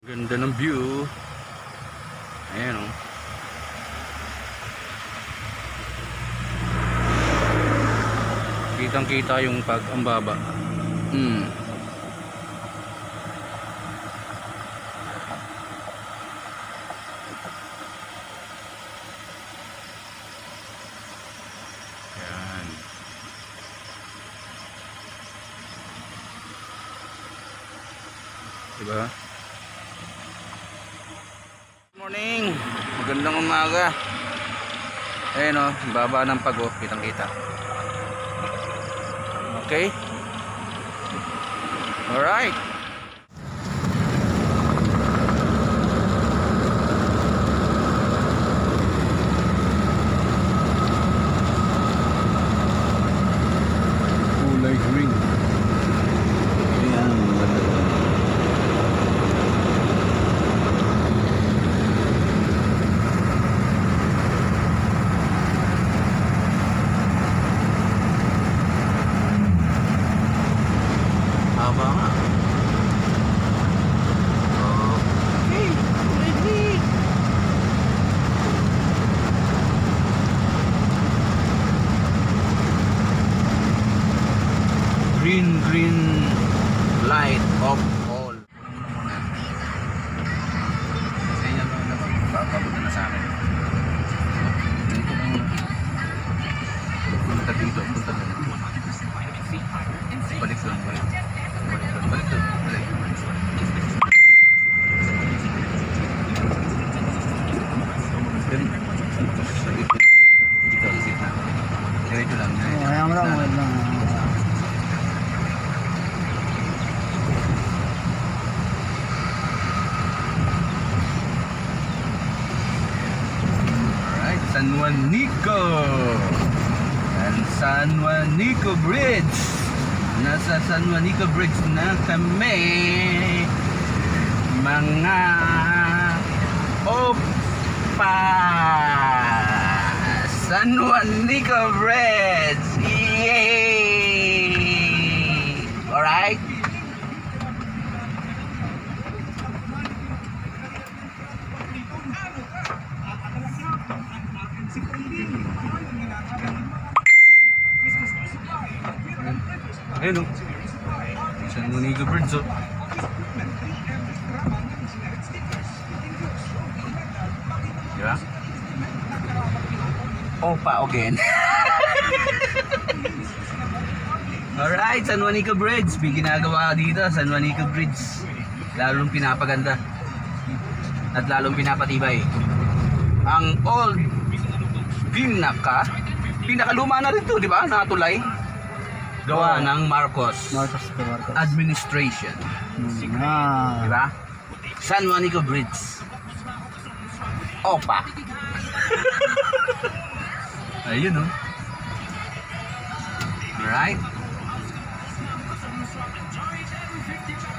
Ganda ng view. Ayan o. Kitang kita yung pag-ambaba. Ayan. Diba? Morning, magandang umaga. Ayan o, baba ng Pago, kitang kita. Okay, alright. Kulay green. Ayan, maganda. Haba nga. Okay, ready. Green light of all. Sa inyo na papapunta na sa akin. Punta dito, punta dito. Balik doon, balik. Balik doon, balik. Dito, sit na. Diretso lang. Ayaw mo lang, wait lang. Alright, San Juanico. And San Juanico Bridge. Nasa San Juanico Bridge na kami, mga opa. San Juanico Bridge. Yay! Alright. Ayun o, San Juanico Bridge o. Diba? Opa again. Alright, San Juanico Bridge. May ginagawa dito, San Juanico Bridge. Lalong pinapaganda at lalong pinapatibay ang old pinakaluma na rin to, di ba? Natulay. Gawa ng Marcos administration. Diba? San Juanico Bridge. Opa. Ayun o. Alright.